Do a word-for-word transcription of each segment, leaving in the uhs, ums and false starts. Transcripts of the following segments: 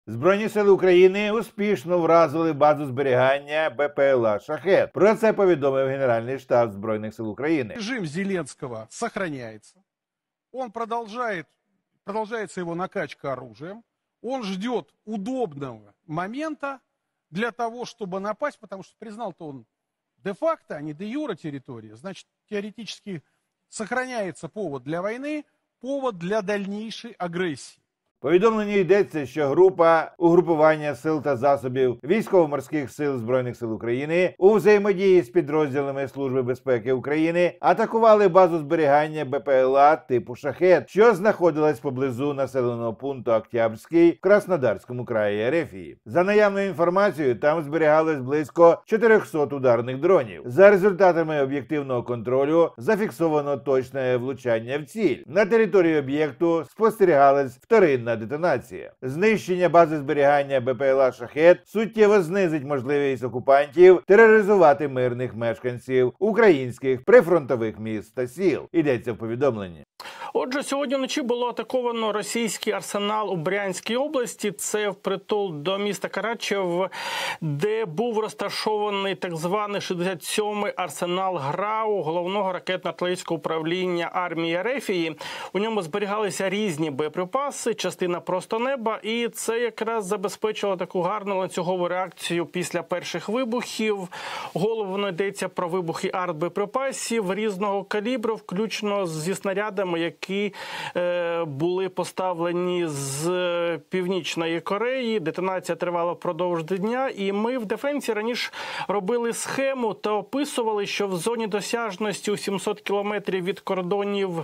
Збройні сили України успішно вразили базу зберігання БПЛА «Шахед». Про це повідомив Генеральний штаб Збройних сил України. Режим Зеленского сохраняется. Он продолжает, продолжается его накачка оружием. Он ждет удобного момента для того, чтобы напасть, потому что признал-то он де-факто, а не де-юре территории. Значит, теоретически сохраняется повод для войны, повод для дальнейшей агрессии. Повідомлення йдеться, що група угрупування сил та засобів військово-морських сил Збройних сил України у взаємодії з підрозділами Служби безпеки України атакували базу зберігання БПЛА типу «Шахед», що знаходилась поблизу населеного пункту Октябрьський в Краснодарському краї Ерефії. За наявною інформацією, там зберігалось близько чотирьохсот ударних дронів. За результатами об'єктивного контролю зафіксовано точне влучання в ціль. На території об'єкту спостерігалась вторинна детонація. Знищення бази зберігання БПЛА «Шахед» суттєво знизить можливість окупантів тероризувати мирних мешканців українських прифронтових міст та сіл. Йдеться в повідомленні. Отже, сьогодні вночі було атаковано російський арсенал у Брянській області. Це впритул до міста Карачев, де був розташований так званий шістдесят сьомий арсенал ГРАУ, головного ракетно-артилерійського управління армії Ерефії. У ньому зберігалися різні боєприпаси, частина просто неба, і це якраз забезпечило таку гарну ланцюгову реакцію після перших вибухів. Головно йдеться про вибухи артбоєприпасів різного калібру, включно зі снарядами, які е, були поставлені з Північної Кореї. Детонація тривала впродовж дня, і ми в Дефенсі раніше робили схему та описували, що в зоні досяжності у сімсот кілометрів від кордонів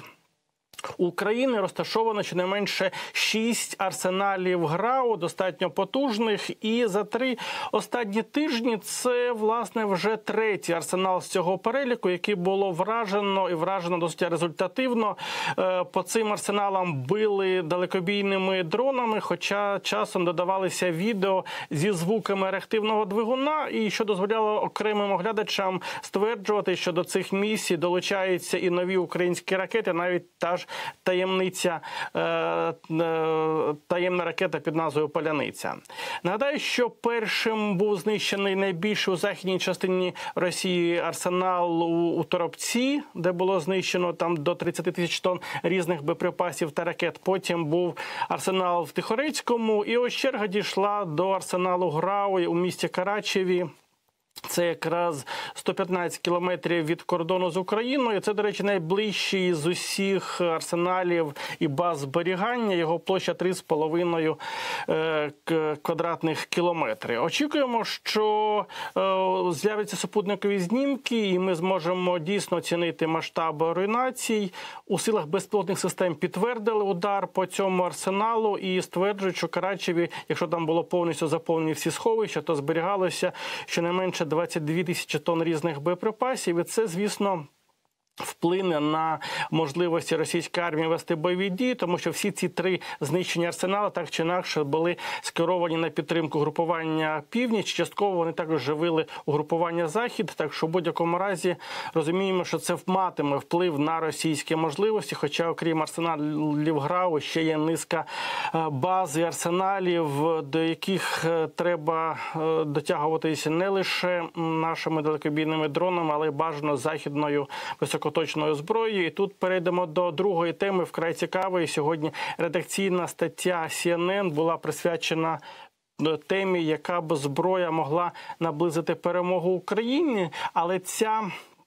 України розташовано щонайменше шість арсеналів ГРАУ, достатньо потужних, і за три останні тижні це, власне, вже третій арсенал з цього переліку, який було вражено, і вражено досить результативно. По цим арсеналам били далекобійними дронами, хоча часом додавалися відео зі звуками реактивного двигуна, і що дозволяло окремим оглядачам стверджувати, що до цих місій долучаються і нові українські ракети, навіть та ж таємниця, таємна ракета під назвою «Поляниця». Нагадаю, що першим був знищений найбільший у західній частині Росії арсенал у, у Торопці, де було знищено там до тридцяти тисяч тонн різних боєприпасів та ракет. Потім був арсенал в Тихорецькому, і ось черга дійшла до арсеналу ГРАУ у місті Карачеві. Це якраз сто п'ятнадцять кілометрів від кордону з Україною. Це, до речі, найближчий з усіх арсеналів і баз зберігання. Його площа три з половиною квадратних кілометри. Очікуємо, що з'являться супутникові знімки, і ми зможемо дійсно оцінити масштаби руйнацій. У силах безпілотних систем підтвердили удар по цьому арсеналу і стверджують, що Карачеві, якщо там було повністю заповнені всі сховища, то зберігалося щонайменше двадцять дві тисячі тонн різних боєприпасів. І це, звісно, вплине на можливості російської армії вести бойові дії, тому що всі ці три знищені арсенали так чи інакше були скеровані на підтримку групування «Північ». Частково вони також живили угрупування «Захід», так що в будь-якому разі розуміємо, що це матиме вплив на російські можливості, хоча окрім арсеналів ГРАУ ще є низка баз і арсеналів, до яких треба дотягуватися не лише нашими далекобійними дронами, але й бажано західною високоточною зброєю. І тут перейдемо до другої теми, вкрай цікавої. Сьогодні редакційна стаття Сі Ен Ен була присвячена темі, яка б зброя могла наблизити перемогу Україні, але ця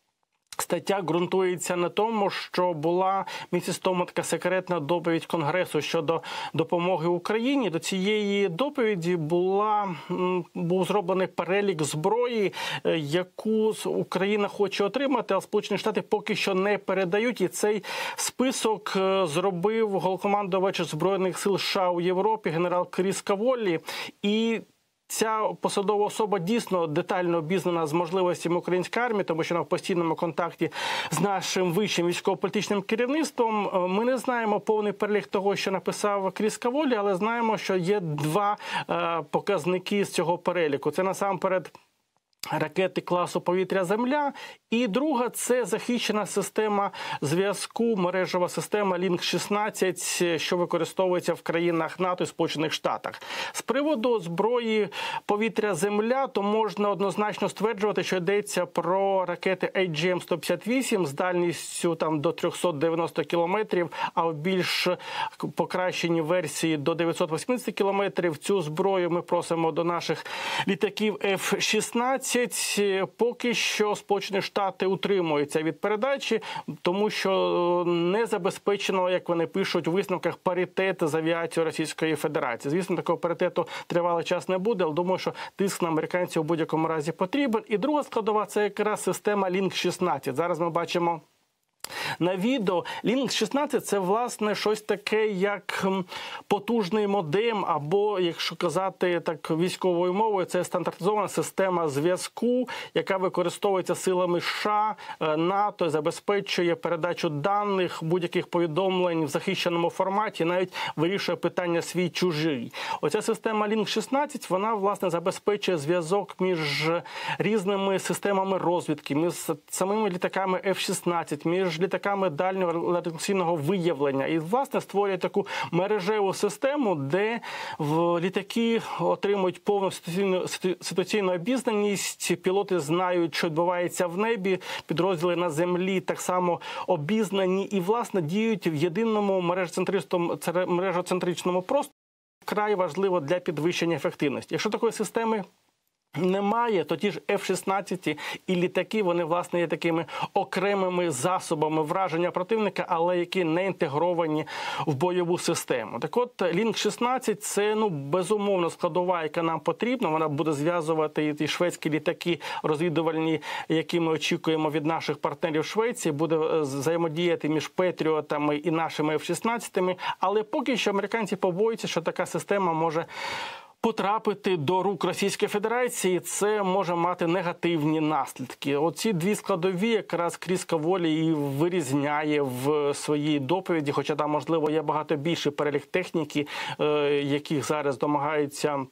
стаття ґрунтується на тому, що була місяць тому така секретна доповідь Конгресу щодо допомоги Україні. До цієї доповіді була, був зроблений перелік зброї, яку Україна хоче отримати, а Сполучені Штати поки що не передають. І цей список зробив головнокомандувач Збройних сил США у Європі генерал Кріс Каволі. І ця посадова особа дійсно детально обізнана з можливостями української армії, тому що вона в постійному контакті з нашим вищим військово-політичним керівництвом. Ми не знаємо повний перелік того, що написав Кріс Каволі, але знаємо, що є два показники з цього переліку. Це насамперед ракети класу повітря-земля. І друга – це захищена система зв'язку, мережева система Лінк шістнадцять, що використовується в країнах НАТО і Сполучених Штатах. З приводу зброї повітря-земля, то можна однозначно стверджувати, що йдеться про ракети ей джі ем сто п'ятдесят вісім з дальністю там до триста дев'яносто кілометрів, а в більш покращеній версії до дев'ятсот вісімдесят кілометрів. Цю зброю ми просимо до наших літаків еф шістнадцять. Поки що Сполучені Штати утримуються від передачі, тому що не забезпечено, як вони пишуть у висновках, паритет з авіацією Російської Федерації. Звісно, такого паритету тривалий час не буде, але думаю, що тиск на американців у будь-якому разі потрібен. І друга складова – це якраз система Лінк шістнадцять. Зараз ми бачимо на відео. Лінк шістнадцять – це, власне, щось таке, як потужний модем, або, якщо казати так військовою мовою, це стандартизована система зв'язку, яка використовується силами США, НАТО, забезпечує передачу даних, будь-яких повідомлень в захищеному форматі, навіть вирішує питання свій-чужий. Оця система Лінк шістнадцять, вона, власне, забезпечує зв'язок між різними системами розвідки, між самими літаками еф шістнадцять, між літаками дальнього радіаційного виявлення. І, власне, створює таку мережеву систему, де в літаки отримують повну ситуаційну, ситуаційну обізнаність, пілоти знають, що відбувається в небі, підрозділи на землі так само обізнані і, власне, діють в єдиному мережоцентричному просторі. Вкрай важливо для підвищення ефективності. Якщо такої системи немає, то ті ж еф шістнадцять і літаки, вони, власне, є такими окремими засобами враження противника, але які не інтегровані в бойову систему. Так от, Лінк шістнадцять – це, ну, безумовно, складова, яка нам потрібна. Вона буде зв'язувати і ті шведські літаки розвідувальні, які ми очікуємо від наших партнерів в Швеції, буде взаємодіяти між Петріотами і нашими еф шістнадцять. Але поки що американці побоюються, що така система може потрапити до рук Російської Федерації, це може мати негативні наслідки. Оці дві складові якраз Кріс Каволі і вирізняє в своїй доповіді, хоча там, можливо, є багато більший перелік техніки, яких зараз домагається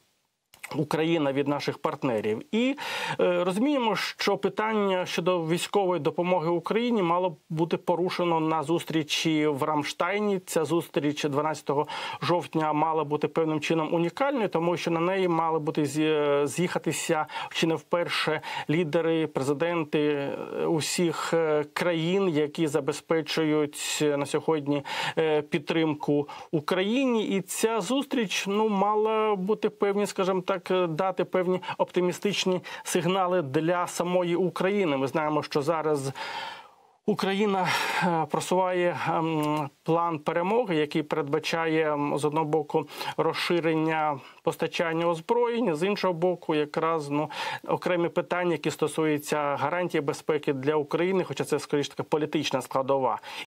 Україна від наших партнерів. І е, розуміємо, що питання щодо військової допомоги Україні мало бути порушено на зустрічі в Рамштайні. Ця зустріч дванадцятого жовтня мала бути певним чином унікальною, тому що на неї мали бути з'їхатися чи не вперше лідери, президенти усіх країн, які забезпечують на сьогодні підтримку Україні. І ця зустріч, ну, мала бути певні, скажімо так, дати певні оптимістичні сигнали для самої України. Ми знаємо, що зараз Україна просуває план перемоги, який передбачає, з одного боку, розширення постачання озброєння, з іншого боку, якраз, ну, окремі питання, які стосуються гарантії безпеки для України, хоча це, скоріше, така політична складова.